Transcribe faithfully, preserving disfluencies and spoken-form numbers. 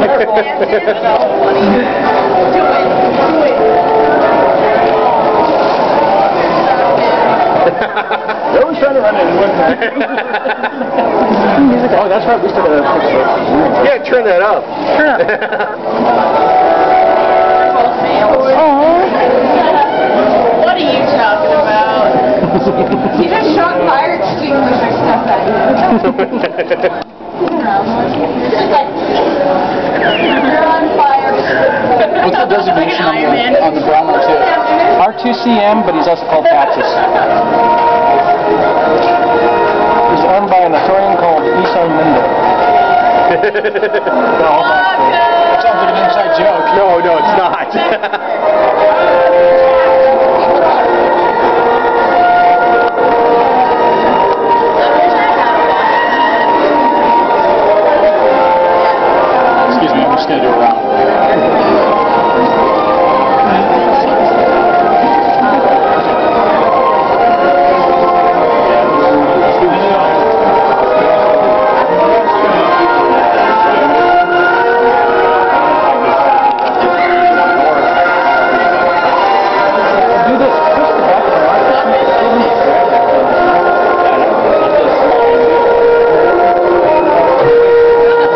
Careful. Do it. Do it. No one's trying to run into one. Oh, that's right. We still got to fix it. Yeah, turn that up. Turn up. What are you talking about? You just shot fire extinguisher stuff at you. You're on fire. What's the designation on the, on the brown one too? R two C M, but he's also called Taxis. He's owned by an Authorian called Nissan Lindo. That sounds like an inside joke. No, no, it's not.